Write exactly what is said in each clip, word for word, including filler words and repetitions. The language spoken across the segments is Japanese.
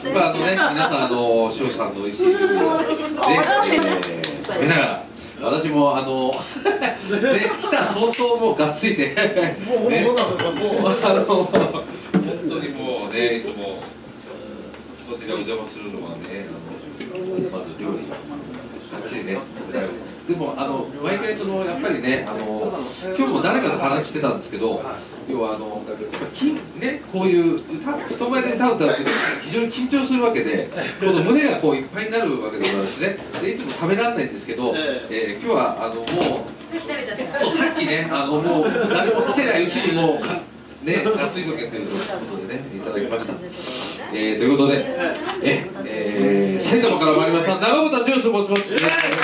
まああのね、皆さんあの翔さんの美味しいスープをね、食べながら、私もあのね来た早々もうがっついて、もうもうあの本当にもうねいつもこちらお邪魔するのはね、あのまず料理ががっつりね食べられる。でもあの毎回そのやっぱりねあの今日も誰かと話してたんですけど、要はあのきねこういう歌人前で歌う歌うって非常に緊張するわけで、この胸がこういっぱいになるわけでございますね。でいつも食べられないんですけど、えー、今日はあのもうそうさっきねあのもう誰も来てないうちにもうかね熱い時ということでねいただきました。えー、ということでえ、えー、埼玉から参りました長渕剛と申します。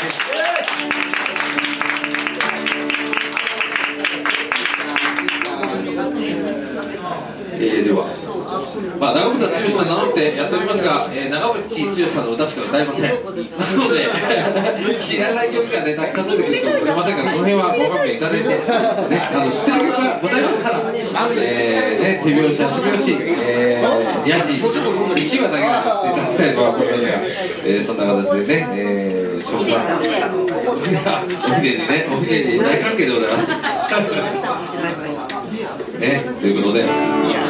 えー、では、まあ、長渕剛さん名乗ってやっておりますが、えー、長渕剛さんの歌しか歌いません。なので知らない曲がねたくさん出てくるかもしれませんが、その辺はご勘弁いただいて、ね、あの知ってる曲がございましたら、えーね、手拍子や手拍子、えー、やじ石はだけなどしていただきたいと思いますが、えー、そんな形でね、えー、翔さんおひでにねおひでに大関係でございます。ね、ということで、いやいや。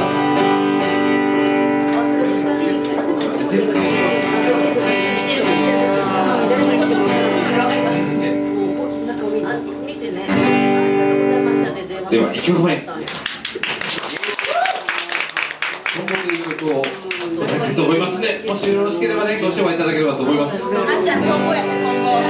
ではいっきょくめ。本物のいい曲をいただきたいと思いますので、もしよろしければね、ご紹介いただければと思います。 あっちゃん、今後やね、今後。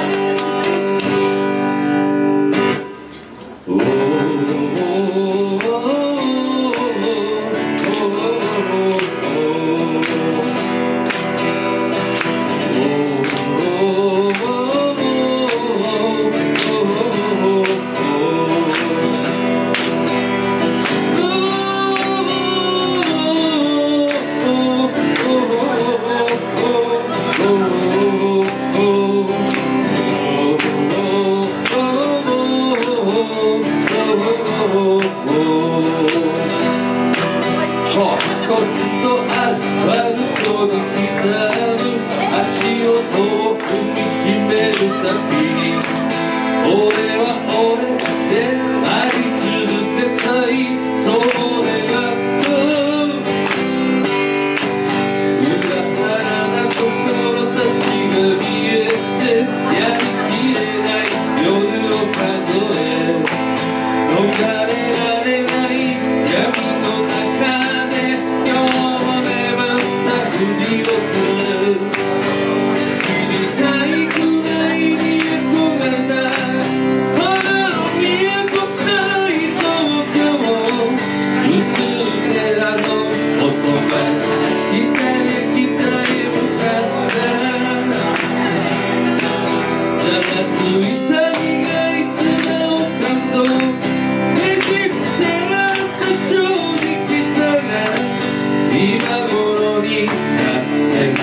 今頃になって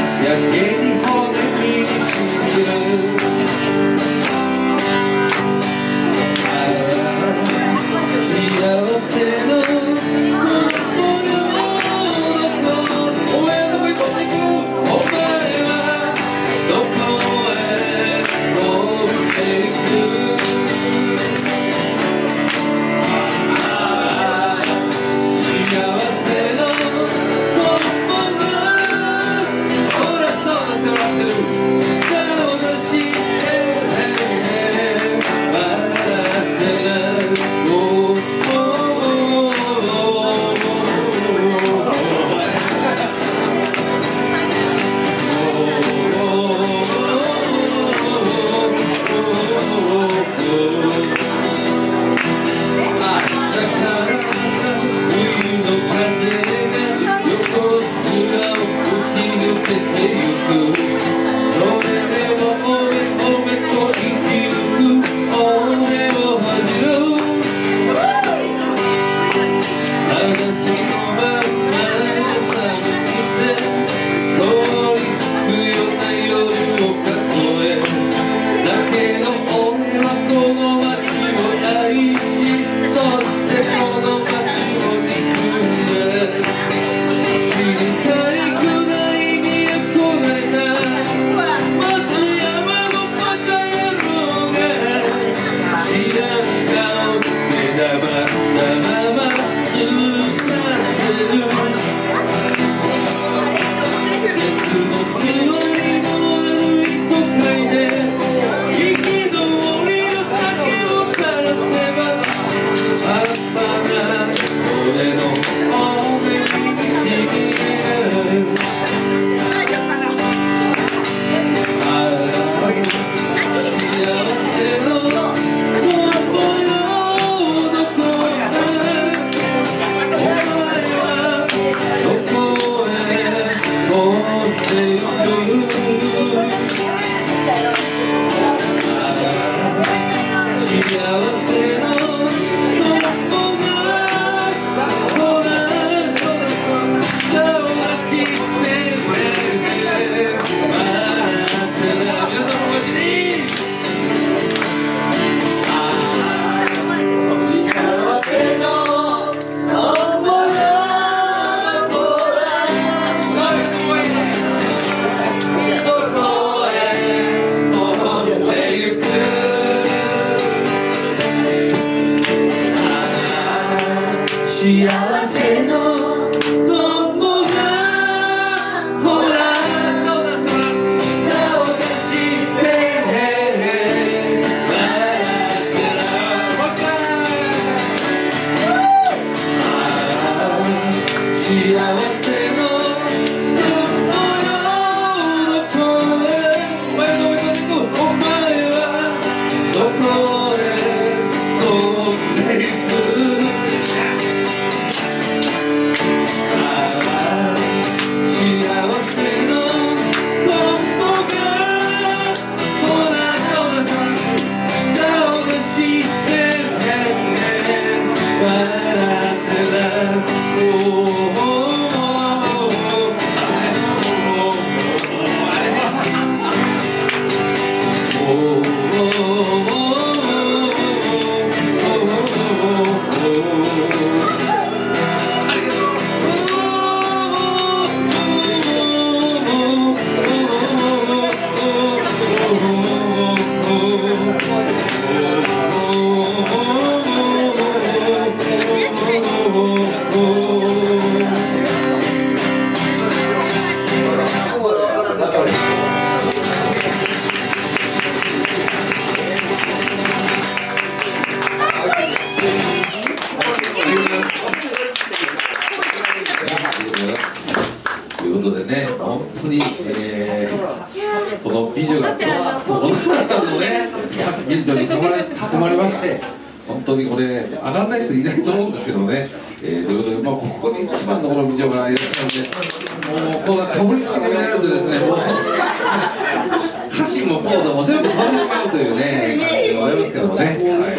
ことでね、本当に、えー、この美女がとこの空のね、緑に囲まれ、囲まれまして、本当にこれ、上がらない人いないと思うんですけどね、えー、ということで、まあ、ここに一番のこの美女がいらっしゃるんで、もう、このかぶりつきで見られるとですね、もう、歌詞もコードも全部飛んでしまうというね、感じでございますけどもね。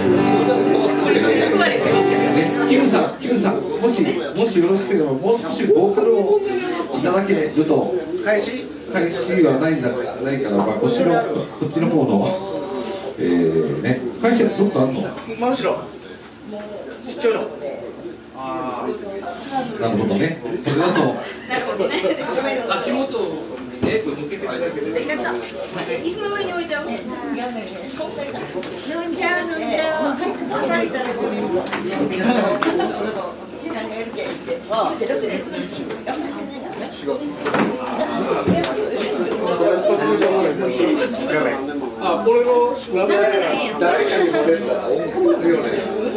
ね、キムさん、キムさん、もし、もしよろしければ、もう少しボーカルをいただけると。返し。返しはないんだ、ないから、まあ、こっちの、こっちの方の。えー、ね、返しはどっかあるの。 真後ろ。ちっちゃいの。 なるほどね。これだと。 足元を。ね、向けて。 椅子の上に置いちゃう。飲んじゃう、飲んじゃう。叩いたらごめん。 あ、これの名前誰かにも出るから音楽あるよね。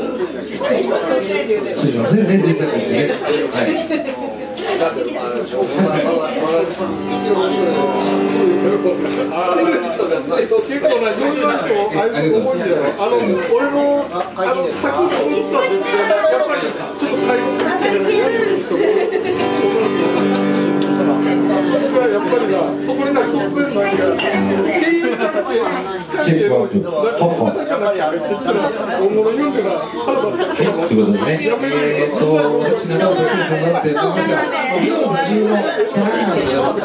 すみませんね、実際にね。はい。 だってあの翔子さんは結構な上手な人ああいう思いだよ。あの俺のあの先にやっぱりちょっと会話やっぱりさ、そこになんか突然なんか経由じゃなくてチェックアウト、ホッホン。 本物言うんだから腹立つ。 はい、ということでね、えーっと、私の名前をなっておりますが、議論の重要なキャラクターでございます。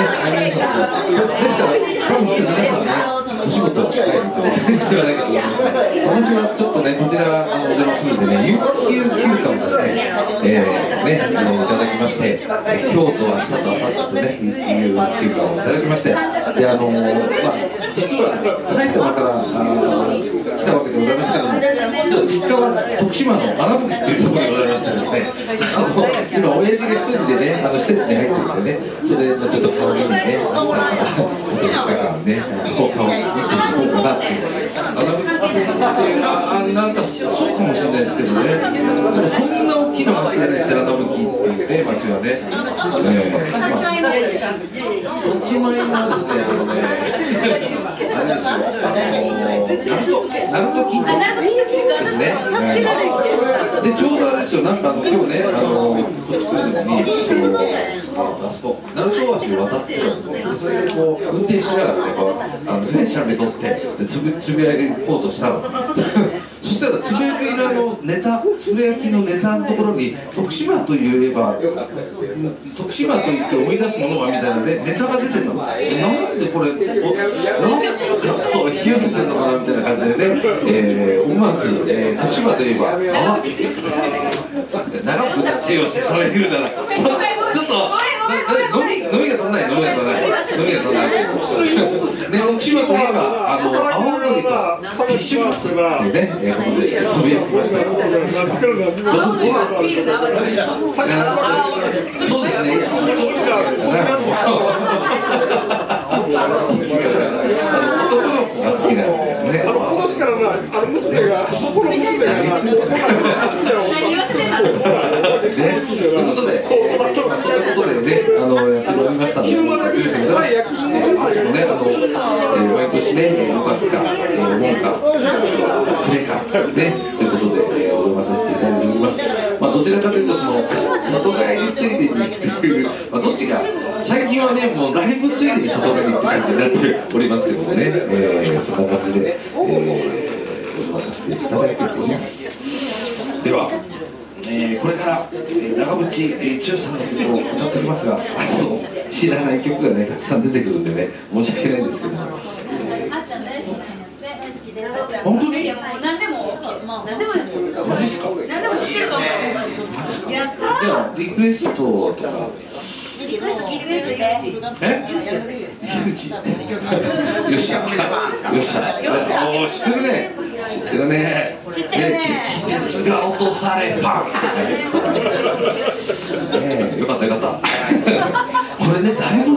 ですから、多分皆さんね、お仕事をしてないとではないかと思います。私はちょっとね、こちらあのお邪魔するんでね、有給休暇をですね、えー、ね、あのいただきまして、今日と明日と明後日とね、有給休暇をいただきまして、で、あのまあ実は埼玉からあの来たわけでございますけども、実は実家は徳島の荒吹というところでございましてですね、あの今親父が一人でね、あの施設に入ってるんでね、それでちょっと顔にね、明日からちょっとふつかかんね、顔を見せていこうかなっていう。荒吹っていうのはなんかそうかもしれないですけどね、でもそんな大きな町じゃないですよ、荒吹っていうね、町はね。えー、まあ、土地前はですね、あのね、あれですよ、ナルト金庫ですね。で、ちょうどあれですよ、なんかあの今日ね、あのこっち来るときに、あそこ、ナルト橋を渡ってたんですね。それでこう運転しながらね、こうあの戦車目取ってでつぶつぶやこうとしたの。そしたらつぶやきのネタ、つぶやきのネタのところに徳島といえば徳島と言って思い出すものはみたいなねネタが出てたの。なんでこれ、なんでそう引き寄せてるのかなみたいな感じでね、えー、思わず、えー、徳島といえばあ長渕剛それ言うたらちょっとちょっと飲み飲みが足んない飲みが足んない飲みが足んないで徳島といえばあの青森とフィッシュカツっていうね、えー、ことでつぶやきました。そうですね。男の子が好きなんですね。 あの今年からな、あの娘がそこの娘がな、何言わせてたんですか。 ということで、そういうことでね、あのやっておりましたので、毎年ね、ごがつか、門か、暮れかね、ということでお邪魔させていただいております。まあどちらかというとその里帰りついでにっていう、まあどっちが最近はねもうライブついでに里帰りって感じになっておりますけどもね、えー、そんな感じで、えー、お邪魔させていただいております。では。えー、これから、えー、長渕剛さんの曲を歌っておりますが、あの知らない曲がねたくさん出てくるんでね申し訳ないんですけども、えー、本当に？ 何でも何でもマジですか？ 何でも知ってると思う。やったー。 じゃあリクエストとか。 リクエスト聞いてくれる？ え？井口。よっしゃ。よっしゃ。よっしゃ。おお知ってるね。知ってるね。 知ってるね。 鉄が落とされパン。ね、よかったよかった。これね誰も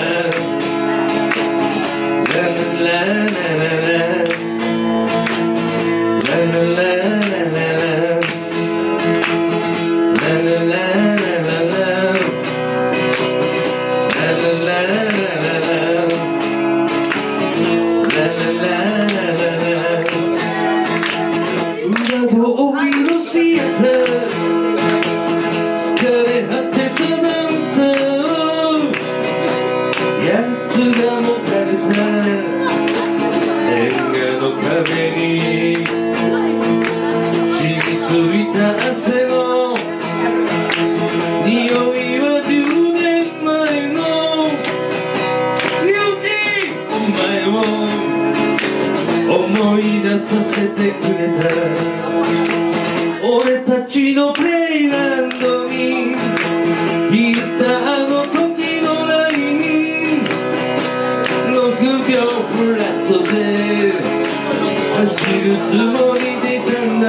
思い出させてくれた俺たちのプレイランドに引いたあの時のラインろくびょうフラットで走るつもりでいたんだ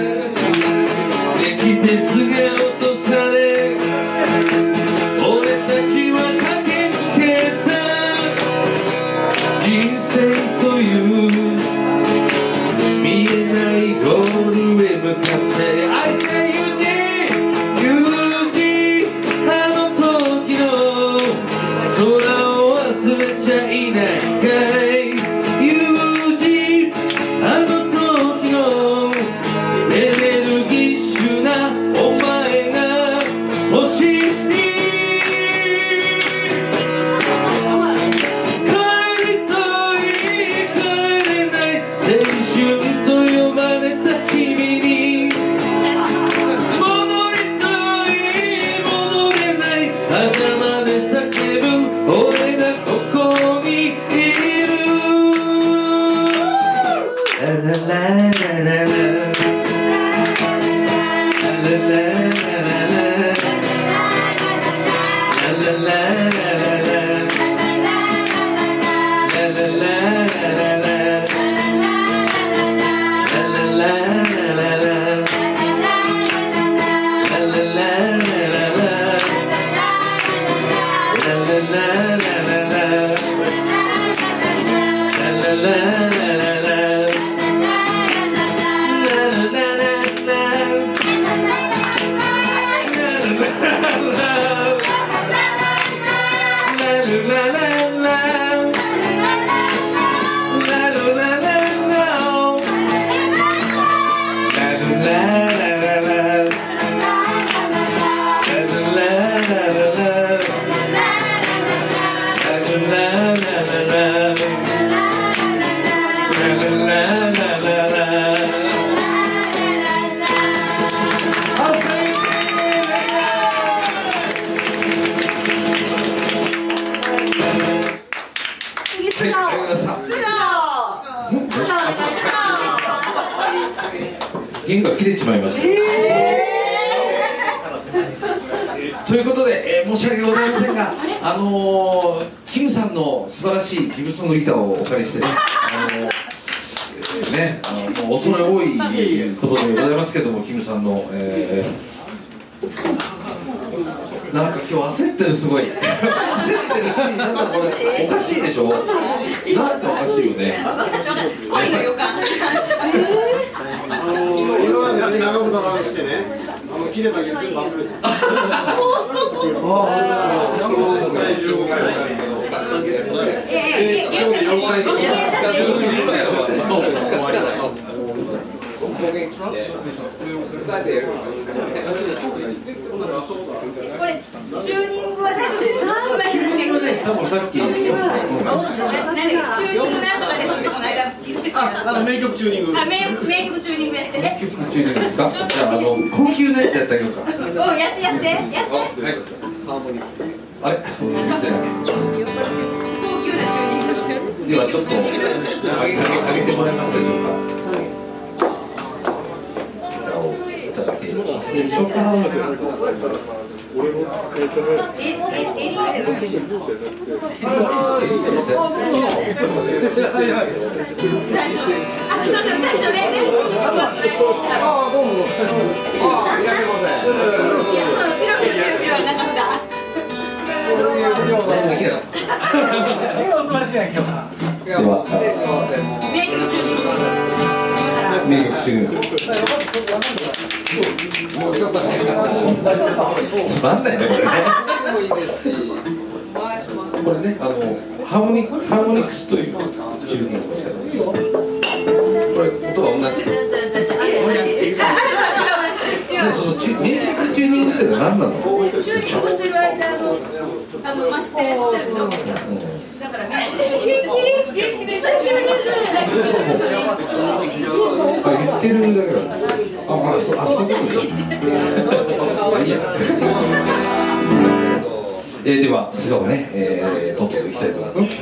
駅鉄が落とされ俺たちは駆け抜けた人生という見えないゴールへ向かって愛して友人友人あの時の空を忘れちゃいないかい友人あの時のエネルギッシュなお前が欲しい帰りたい帰れない青春頭でさ弦が切れちまいました、えー、ということで、えー、申し訳ございませんが、あのー、キムさんの素晴らしいギブソンのギターをお借りしてね、あのー、ね、あのもう恐れ多いことでございますけども、キムさんの、えー、なんか今日焦ってる、すごい焦ってるし、なんかこれおかしいでしょ、なんかおかしいよね。 恋の予感。 あの今まで長本さんが来てね、あの切れたけど全部忘れて。ああ、長本さん体重を変えたけど。ええ、現在四回。 これチューニングは大丈夫ですか？ 多分さっきチューニングなんとかですってこの間言ってた。 あの名曲チューニング。 あ、名曲名曲チューニングやってね。 名曲チューニングですか？じゃああの高級なやつやってあげようか。 お、やってやってやって。 あれ？ 高級なチューニング。 ではちょっと上げ上げてもらえますでしょうか。いただけますでしょうか。 俺の最初の。 え、え、エリーゼの。あ、そうそう、最初ね、練習。ああ、どうも。ああ、ありがとうございます。いや、そのピロピロピロピロはなかった。 できなかった。では、 名曲チューニング。 名曲チューニング。つまんないねこれね。これね、あのハーモニックハーモニクスというチューニングをしてるんです。これ音が同じ。でそのチュ名曲チューニングってのは何なの？ チューニングしてる間のあの待ってやつでしょ。だからね。元気で最初に言ってるだけだ。あ、そう、あ、そういうことです。えー、では、素顔ね、えー、とっとといきたいと思います。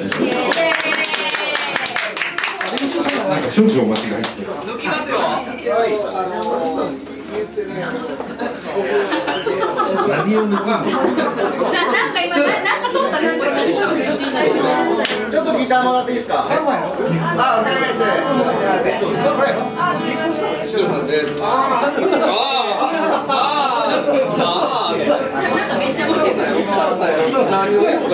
なんか少々お間違い。抜きますよ。何を抜くんですか。なんか今、なんか通ったね。 ちょっとギターもらっていいですか。あ、お願いします。シュウさんです。ああ。 めっちゃ面白い。 何を言うか。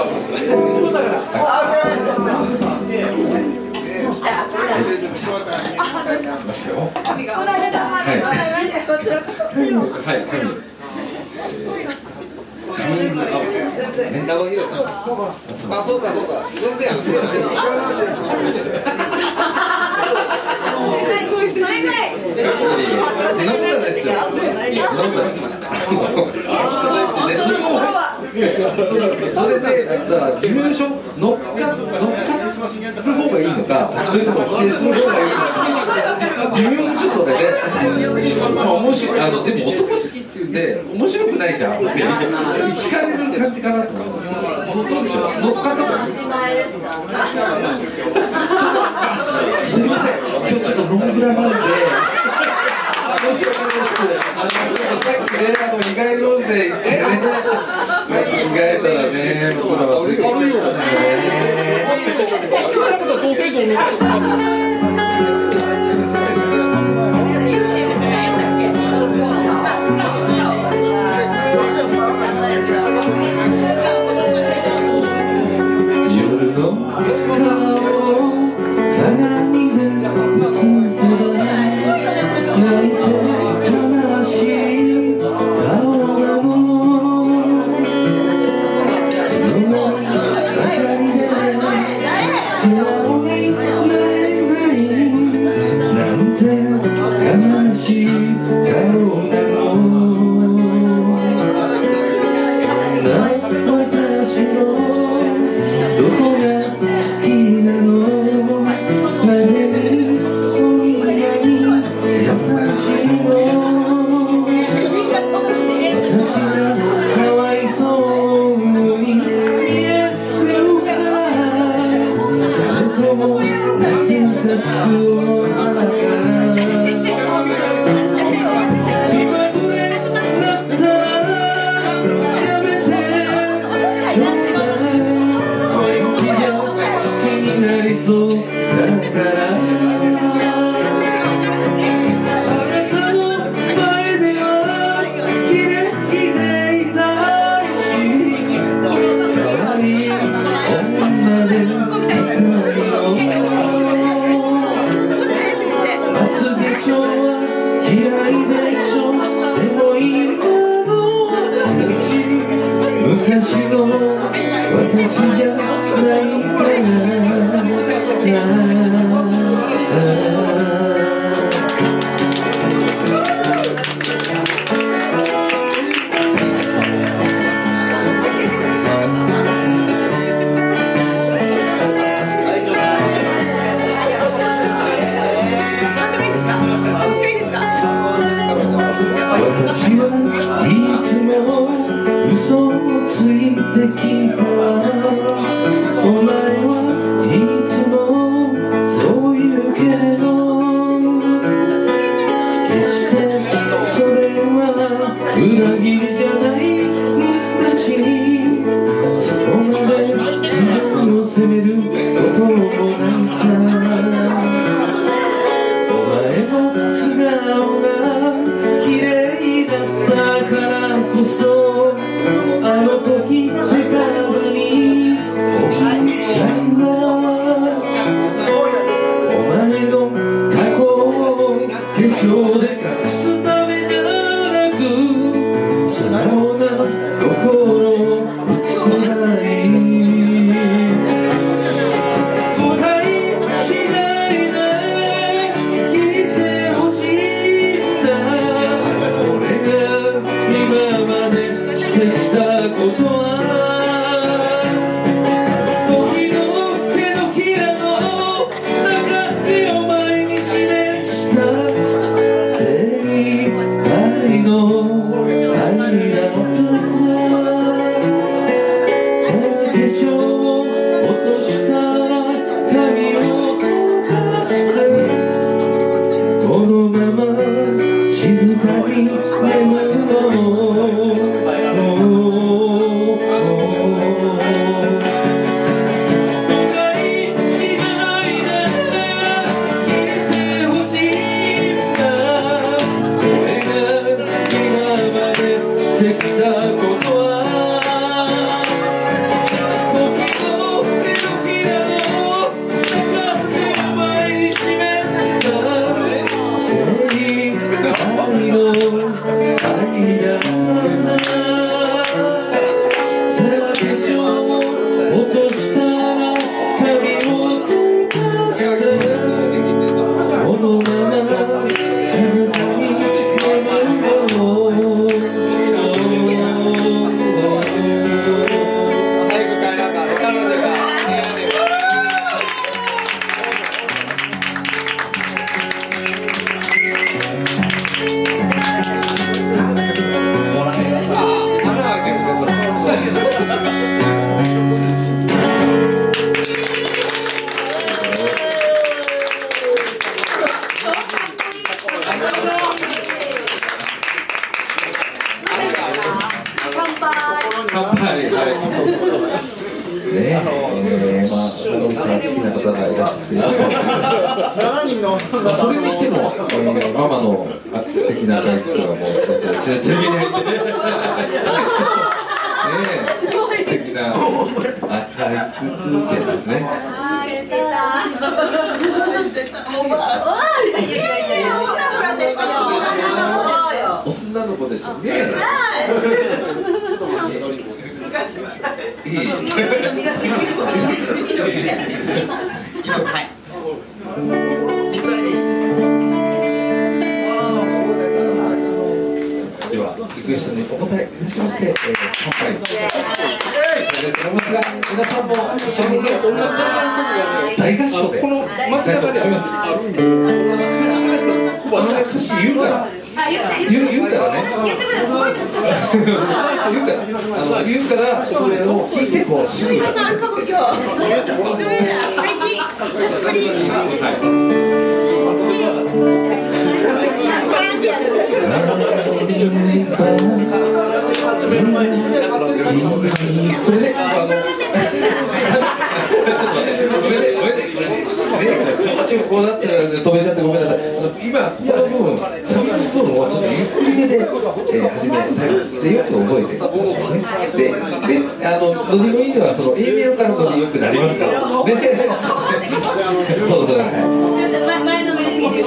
あ、そうかそうか。全然やん。 そんなことないですよ。それでだから事務所乗っか乗っかる方がいいのか、それとも否定する方がいいのか微妙でしょそれで。まあ面白い、あのでも男好きって言うんで面白くないじゃん。聞かれる感じかなと思う。どうでしょう。乗っかった方がいい。すみません。今日ちょっとロングラなんで。あのさっきね、あの意外の音声言ってね、意外たらね、僕らはそういうことですね。夜のリクエストにお答えいたしまして、えー皆さんも一緒にね、音楽大合唱でこの街中にあります。 あのね、歌詞言うから言う言うからね言うからあの言うからそれを聞いてこうすぐあるかも今日。ごめんな、最近久しぶり。 それであのちょっと待ってごめんねごめんねごめんね調子がこうなってるんで止めちゃってごめんなさい。今この部分サビの部分をちょっとゆっくりめで、えー、始めたいでよく覚えてでであのノリのいいのはその A メロからノリよくなりますからね。そうそう前のめりすぎて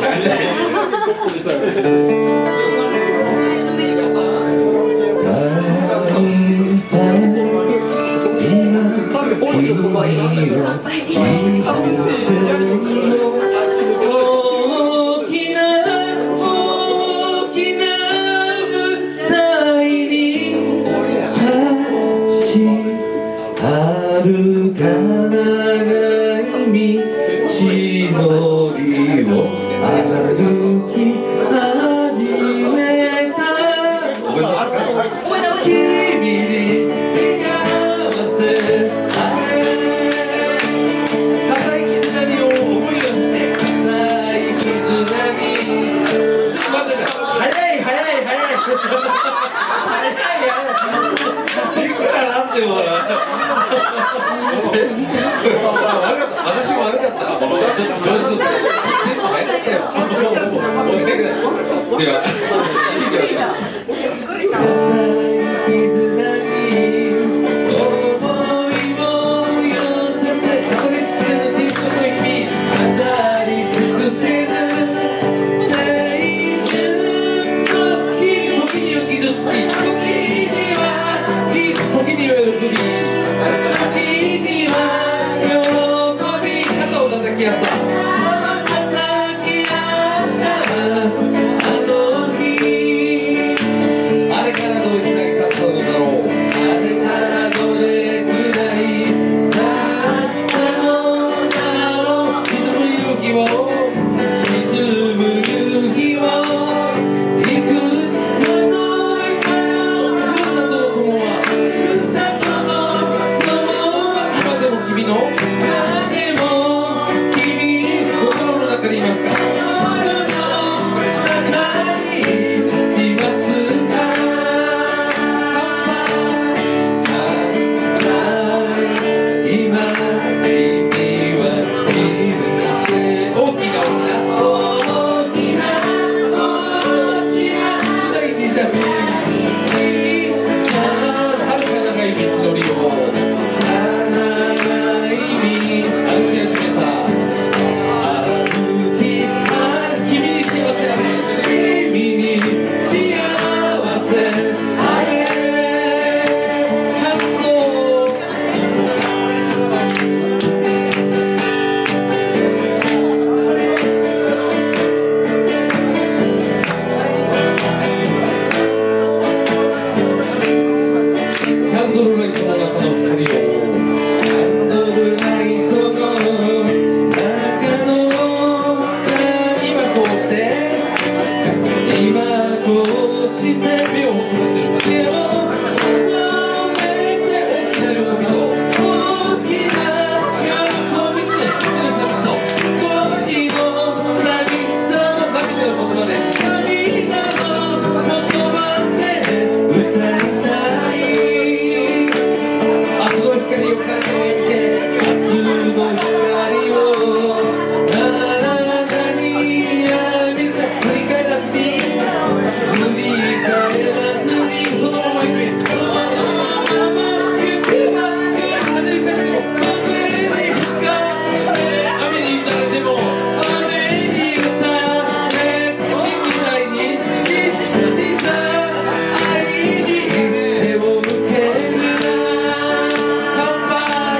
「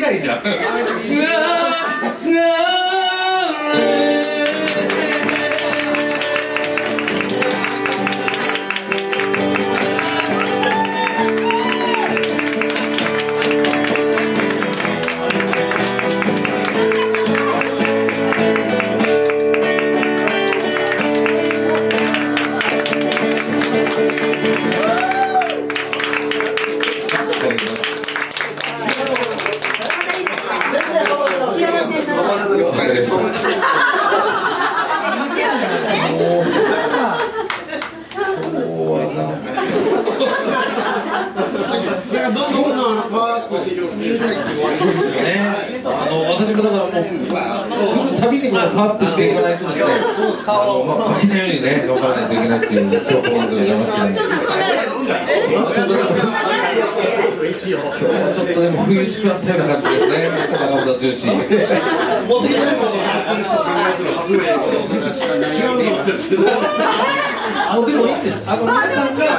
ないじゃん。うわーうわ私もだからもう来るたびにパワーアップしていかないとですね、あのまあ負けないようにね頑張らないといけないっていう今日ここまでございましてね。今日はちょっとでも冬打ち食らったような感じですね。中本剛。あのでもいいんです。あの皆さんが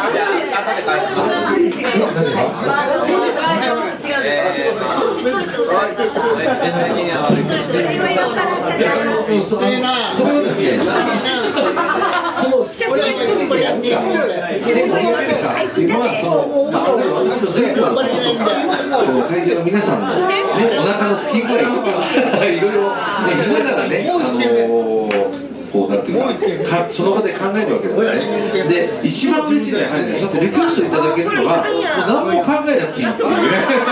それはですね、そのしっくりとやっていくっていうのは、そのまあ例えば私の全部の会場の皆さんのねお腹のすき具合とかいろいろ見ながらね、あのこうなんていうか、その場で考えるわけですね。で、一番嬉しいのはやはりね、そうやってリクエストいただけるのは何も考えなくていいっていうね。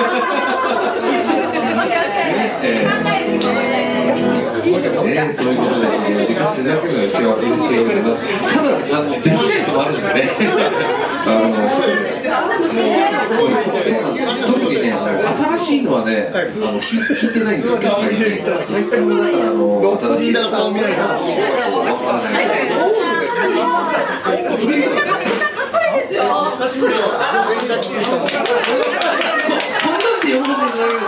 そういうことでしていただけるのが一番嬉しいわけです。ただあのできないのもあるんでね。あの特にね、新しいのはね、あの聞いてないんですよ。最近もだからあの新しいのは分からないですけど。久しぶりよ。こんなんで喜んでるだけですか。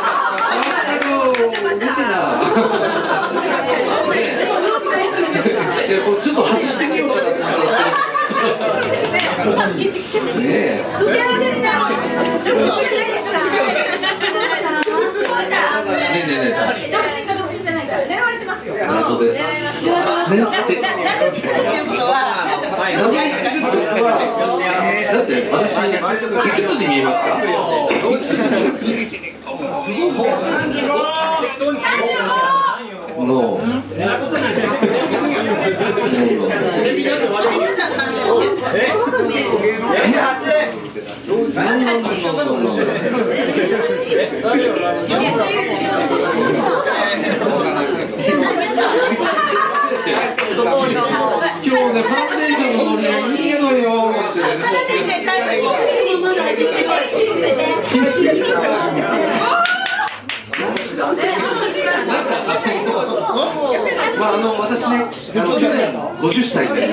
ちょっと外してみようかなってねえ。謎です。だって私いくつに見えますか？の今日ね、ファンデーションのノリがいいのよってまああの私ね、あの去年ごじゅっさいで、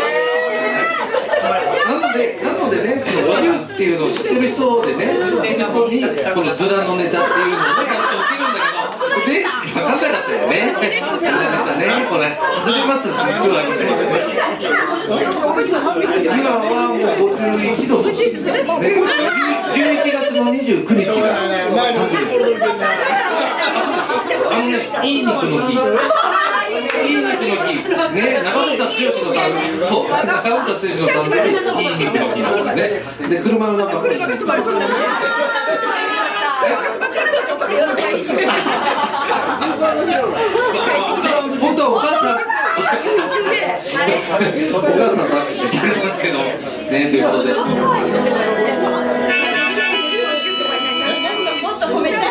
なのでなのでね、そのごじゅうっていうのを知ってる人でね、好きな子にこのズラのネタっていうのをねやって起きるんだけど、で分かんなかったよね。なんかね、これ外れますすっごいみたいなね。今はもうごじゅういちの年ですね。じゅういちがつのにじゅうくにちがあのね、いい肉の日。いい肉の日、ね、中本剛の誕生日、そう、中本剛の誕生日、いい肉の日なんですね。で、車の中で。本当はお母さん。お母さんはしてくれますけど、ね、ということで。もっと褒めちゃえ。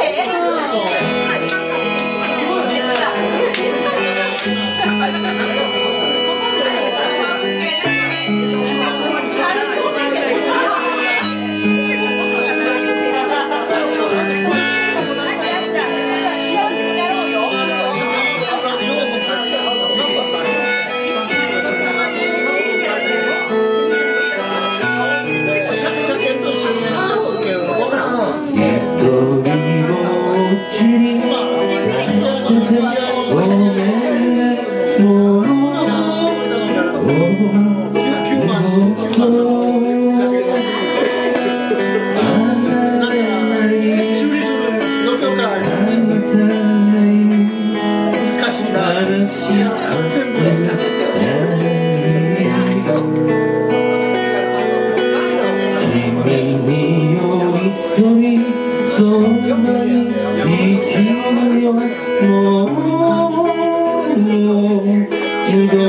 よもう二度と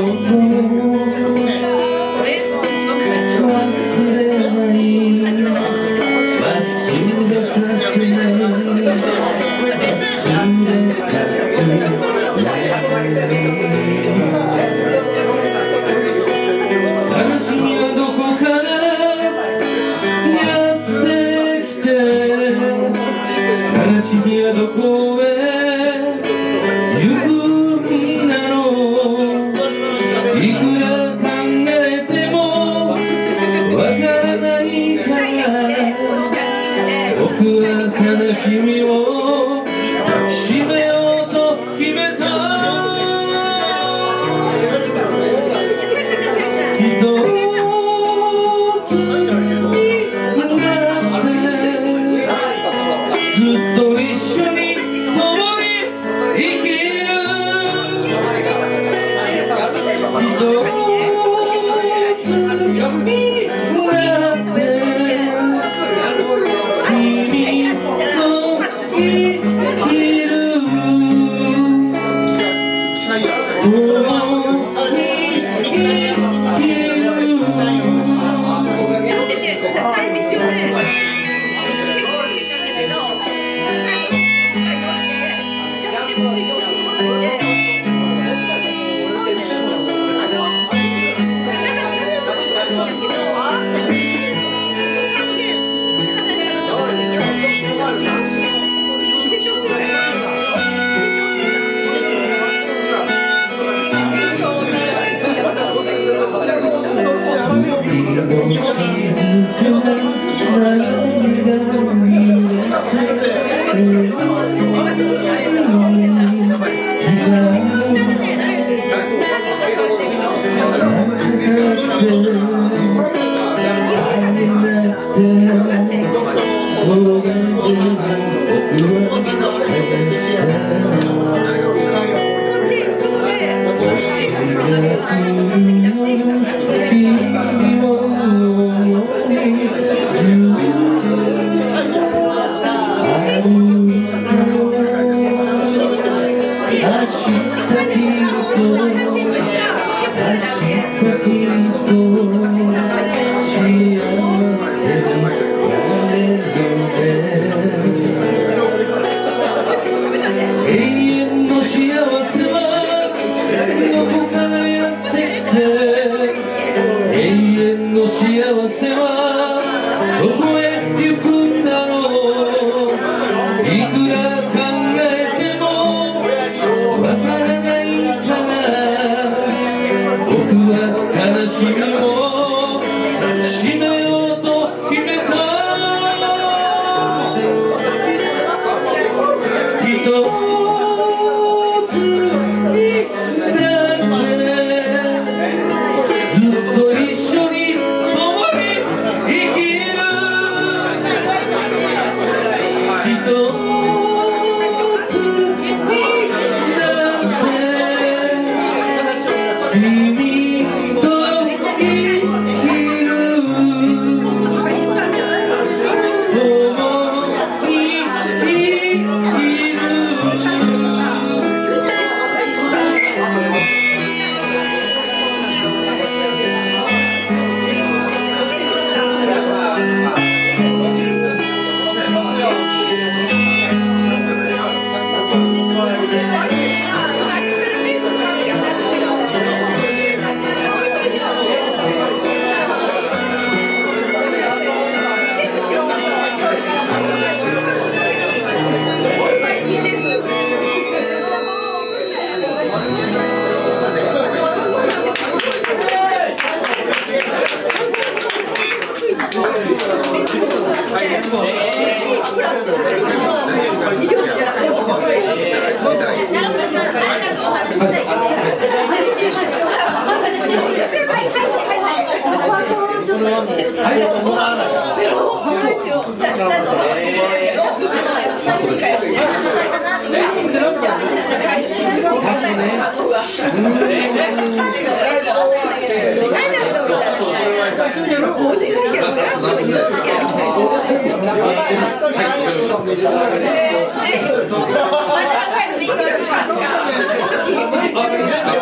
忘れない忘れさせない忘れたくない悲しみはどこからやってきて悲しみはどこへ行くんだろういくら考えてもわからないから僕は悲しみを抱きしめようと決めた一つになってずっと一緒に共に生きる一つになって君と生きる共に生きるはい。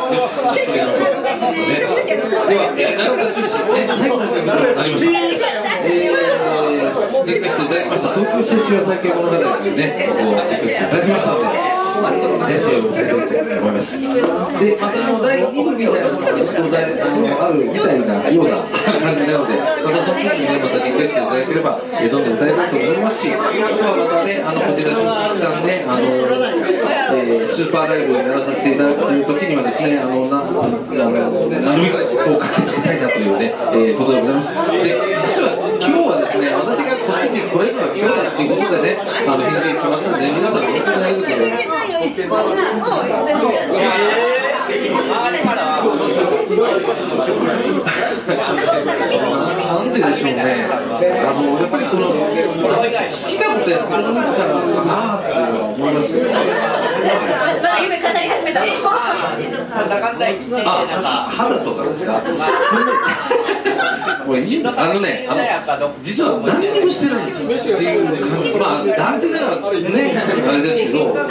では、えー、長岡中心ね、最後の曲になりました。えー、リクエストいただきました東京青春最強物語というね、曲をリクエストいただきましたので、練習をさせていただきたいと思います。で、またあのだいに部みたいなのがあるみたいなような感じなので、またその時にね、またリクエストいただければ、えー、どんどん歌いたいと思いますし、あとはまたね、あのこちら鈴木さんね、あの、えー、スーパーライブをやらさせていただく時にはですね、あのなあのなるべくこう駆けつけたいなというね、えー、ことでございます。で、実は今日はですね、私がこっちに来れるのは今日だっていうことでね、あの日にち来ましたので、皆さんお疲れないことで。なんででしょうね、あのやっぱりこの好きなことやってるからかなっていうのは思いますけどね。 夢語り始めた。 あ、肌とかですか。あのね、あの実は何にもしてないんですっていう感じ。まあ男性だからね、あれですけど。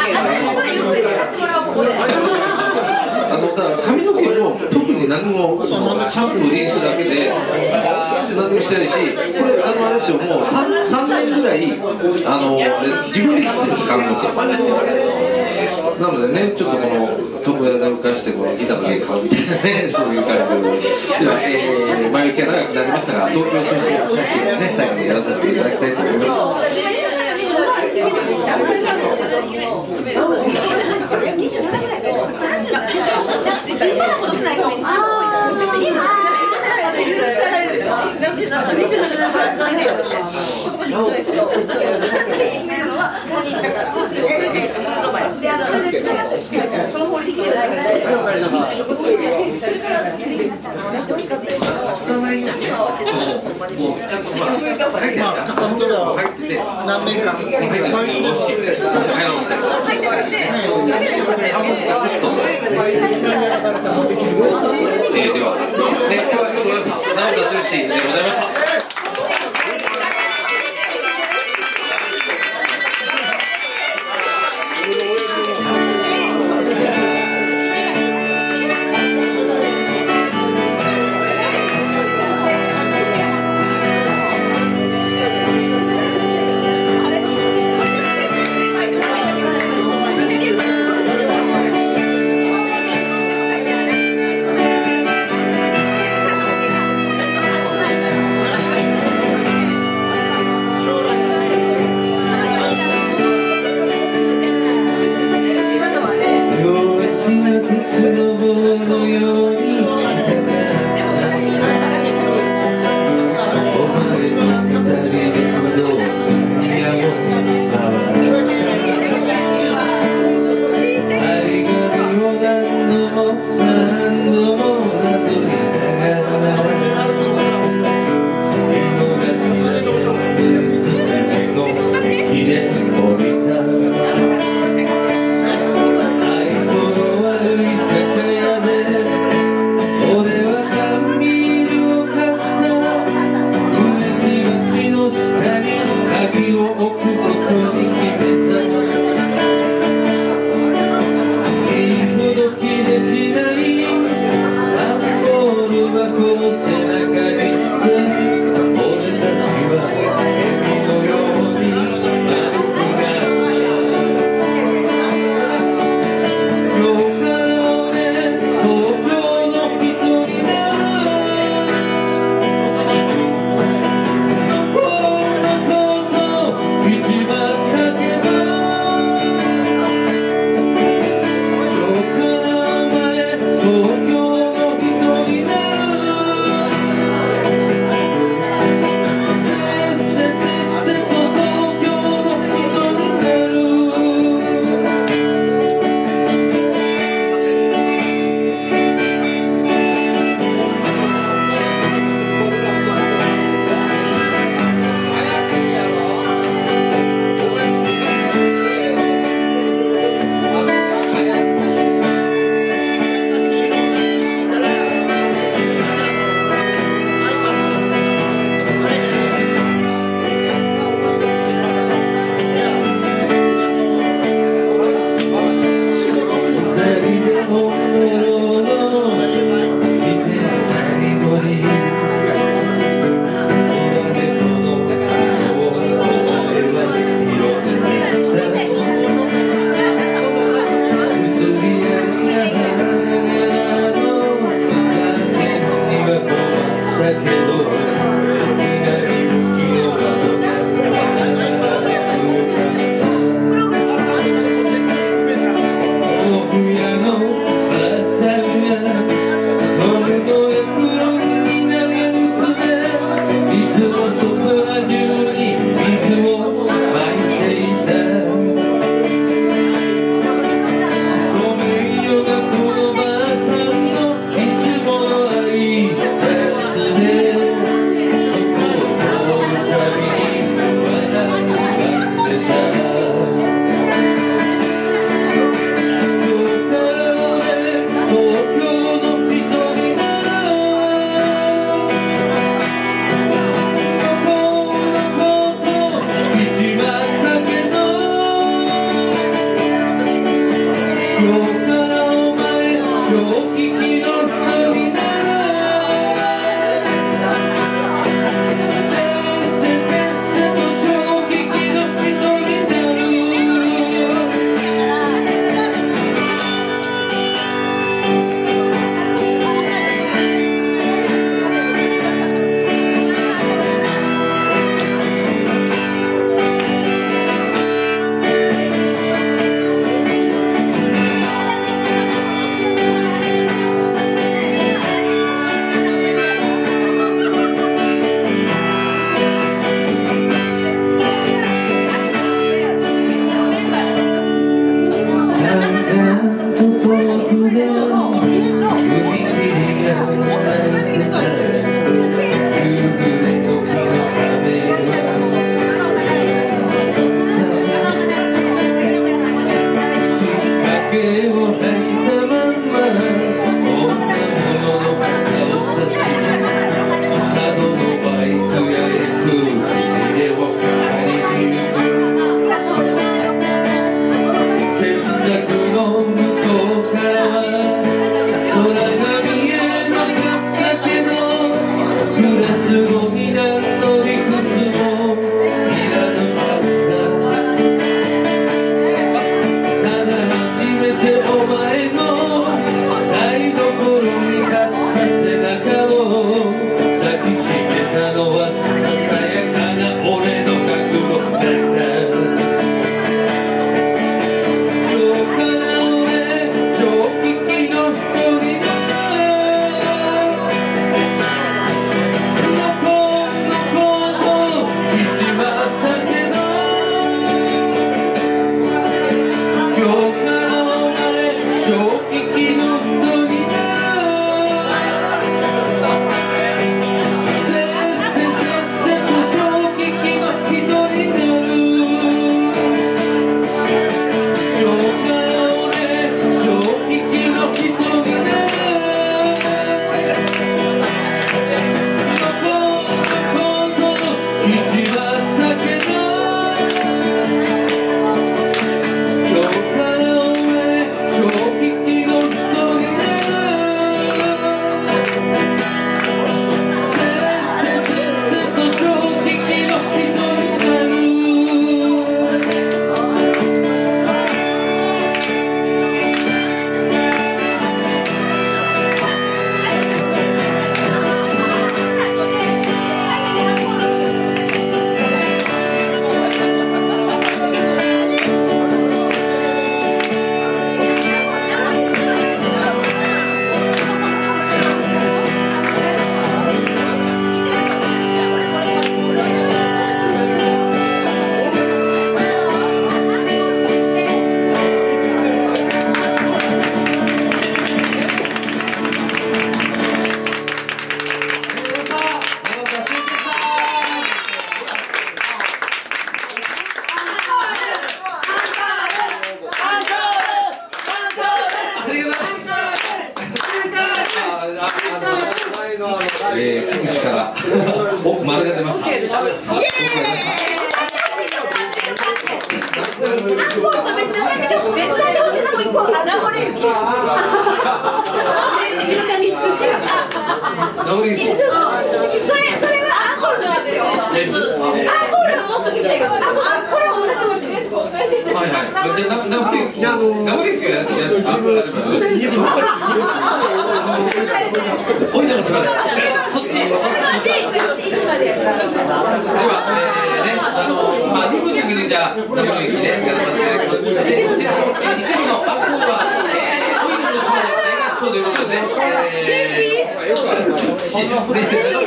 あのだから髪の毛も特に何もそのシャンプーリンスだけで何もしてないし、これあのあれですよ、もう 3, 3年ぐらいあのあれです自分で切ってるんです髪の毛。なのでね、ちょっとこの床屋で浮かしてこのギターの家買うみたいなね、そういう感じで。では、えー、前置きが長くなりましたが、東京出身の写真をね、最後にやらさせていただきたいと思います。 何年間えー、では、ね、今日はありがとうございました。直田剛でございました。 「 えー、キムチからお丸が出ました。イエーイ。あんこと別だけど別だけ欲しいのも一個名残雪。それそれはアンコールのやつですよ。アンコールはもっと見たいけど、これは同じ欲しいです。はいはい。で名残雪名残雪やるやる。おいでのつかで。そっち。では、えー、ね、あの、まあ、にふんの時にじゃあ、生の雪でやらせていただきます。で、こちら、一部のアンコールは、えー、オイルの力で大合唱ということで、えー、よくある、し、ね、思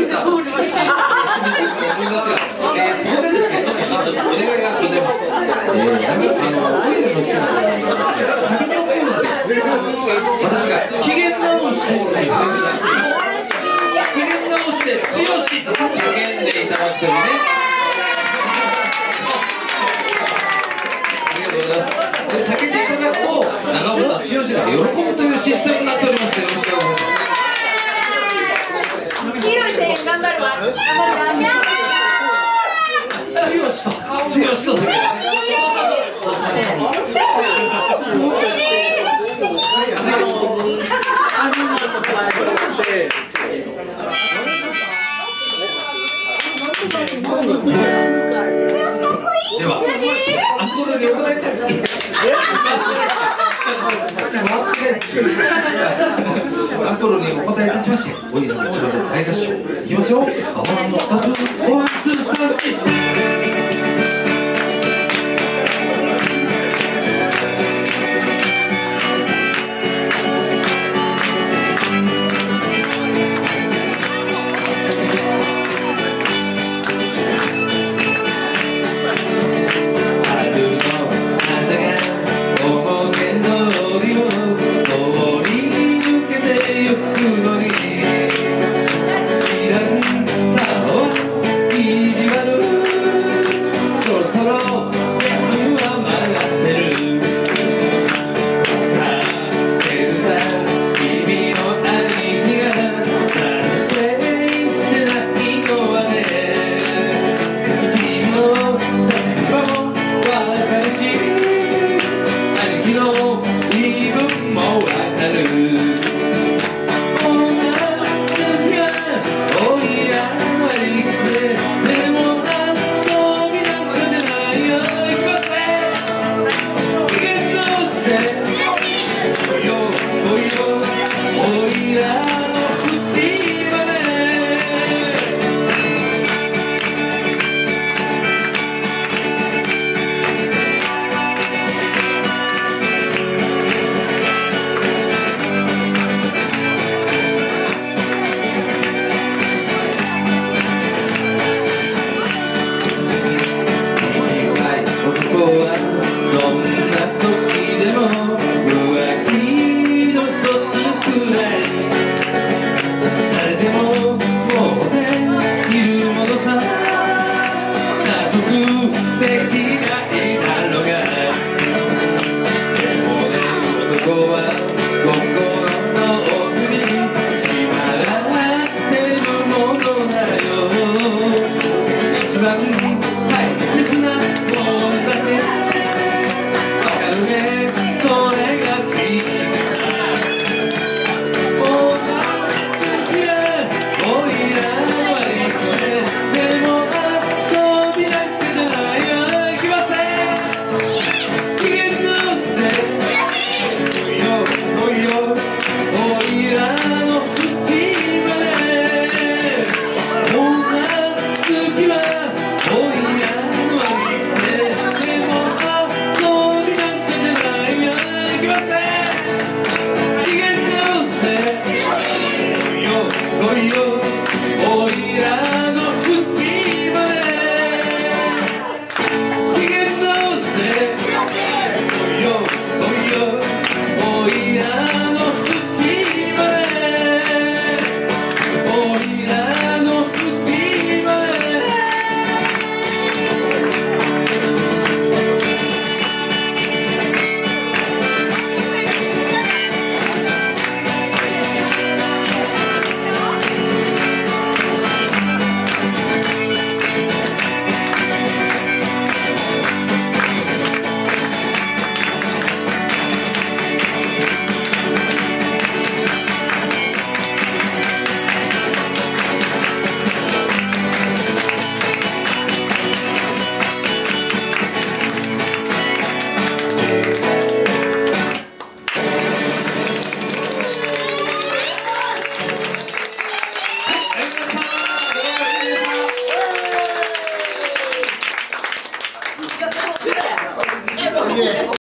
いますが、えー、ここでですね、ちょっとまずお願いがございます。えー、あの、オイルの力でですね、サビの部分で、私が機嫌直しということで、機嫌直しで強しと叫んでいただくというね。ありがとうございます。で、叫んでいただくと長尾田剛が喜ぶというシステムになっております。よろしくお願いします。黄色い声援頑張るわ。頑張るわ。強しと強しと叫んで。 アンコールにお答えいたしまして、おいらの一番で大合唱いきますよ。ワン、ツー、ワン、ツー、スリー。